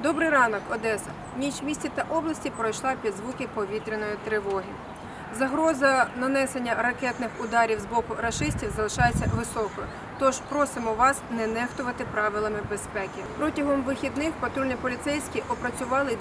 Добрий ранок, Одеса. Ніч в місті та області пройшла під звуки повітряної тривоги. Загроза нанесення ракетних ударів з боку рашистів залишається високою, тож просимо вас не нехтувати правилами безпеки. Протягом вихідних патрульні поліцейські опрацювали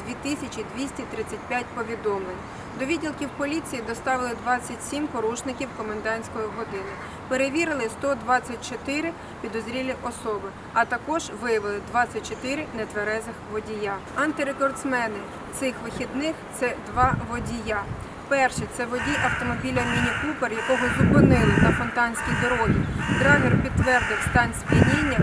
2235 повідомлень. До відділків поліції доставили 27 порушників комендантської години. Перевірили 124 підозрілі особи, а також виявили 24 нетверезих водія. Антирекордсмени цих вихідних – це 2 водія. Перший – це водій автомобіля Міні Купер, якого зупинили на Фонтанській дорогі. Драгер підтвердив стан сп'яніння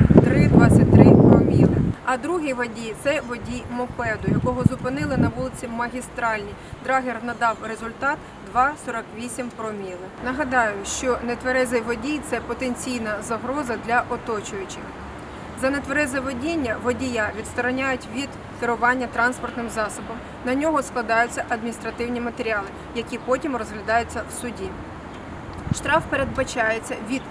3,23 проміли. А другий водій – це водій мопеду, якого зупинили на вулиці Магістральній. Драгер надав результат 2,48 проміли. Нагадаю, що нетверезий водій – це потенційна загроза для оточуючих. За нетверезе водіння водія відстороняють від керування транспортним засобом. На нього складаються адміністративні матеріали, які потім розглядаються в суді. Штраф передбачається від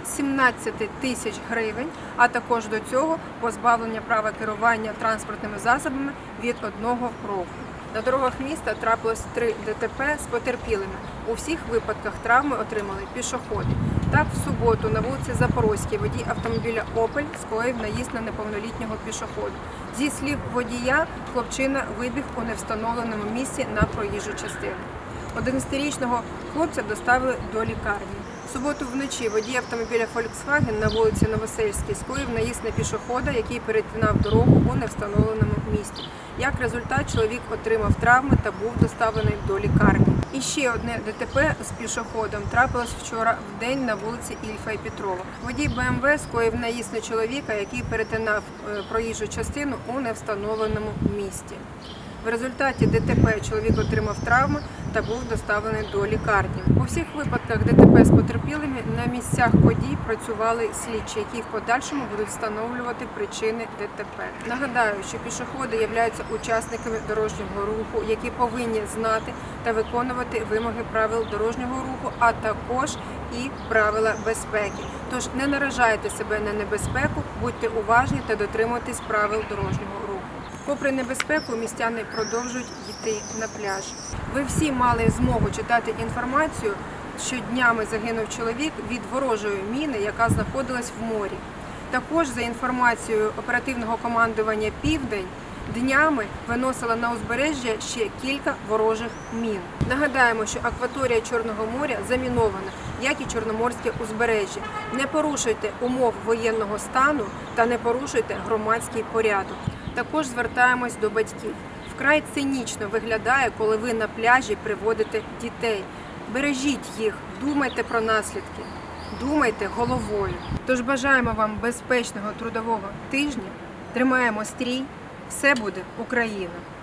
17 тисяч гривень, а також до цього позбавлення права керування транспортними засобами від 1 року. На дорогах міста трапилось 3 ДТП з потерпілими. У всіх випадках травми отримали пішоходи. Так, в суботу на вулиці Запорозькій водій автомобіля «Опель» скоїв наїзд на неповнолітнього пішохода. Зі слів водія, хлопчина вибіг у невстановленому місці на проїжджу частину. 11-річного хлопця доставили до лікарні. В суботу вночі водій автомобіля «Фольксваген» на вулиці Новосельській скоїв наїзд на пішохода, який перетинав дорогу у невстановленому місці. Як результат, чоловік отримав травми та був доставлений до лікарні. І ще одне ДТП з пішоходом трапилось вчора в день на вулиці Ільфа і Петрова. Водій БМВ скоїв наїзд на чоловіка, який перетинав проїжджу частину у невстановленому місці. В результаті ДТП чоловік отримав травми та був доставлений до лікарні. У всіх випадках ДТП з потерпілими на місцях подій працювали слідчі, які в подальшому будуть встановлювати причини ДТП. Нагадаю, що пішоходи являються учасниками дорожнього руху, які повинні знати та виконувати вимоги правил дорожнього руху, а також і правила безпеки. Тож не наражайте себе на небезпеку, будьте уважні та дотримуйтесь правил дорожнього руху. Попри небезпеку, містяни продовжують йти на пляж. Ви всі мали змогу читати інформацію, що днями загинув чоловік від ворожої міни, яка знаходилась в морі. Також, за інформацією оперативного командування «Південь», днями виносила на узбережжя ще кілька ворожих мін. Нагадаємо, що акваторія Чорного моря замінована, як і Чорноморське узбережжя. Не порушуйте умов воєнного стану та не порушуйте громадський порядок. Також звертаємось до батьків. Вкрай цинічно виглядає, коли ви на пляжі приводите дітей. Бережіть їх, думайте про наслідки, думайте головою. Тож бажаємо вам безпечного трудового тижня, тримаємо стрій, все буде Україна!